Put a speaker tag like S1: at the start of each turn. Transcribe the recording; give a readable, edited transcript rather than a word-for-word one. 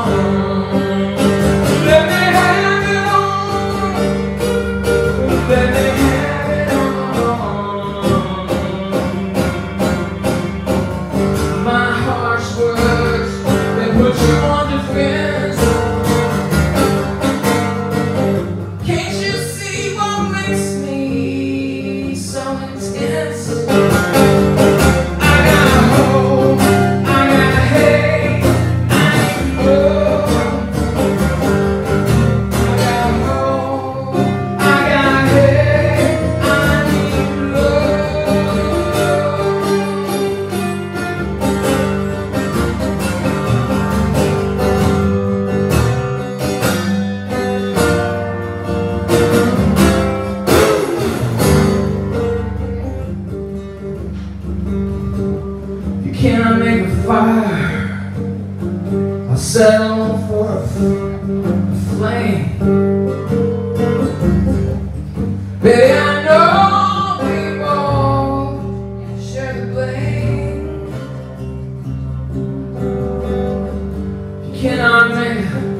S1: Let me have it all. Let me have it all. My harsh words, they put you on defense. Can't you see what makes me so intense? I got hope, I got hate, I need love. I got hope, I got hate, I need You cannot make a fire, I'll settle for a flame. Baby, I know we both share the blame. You cannot make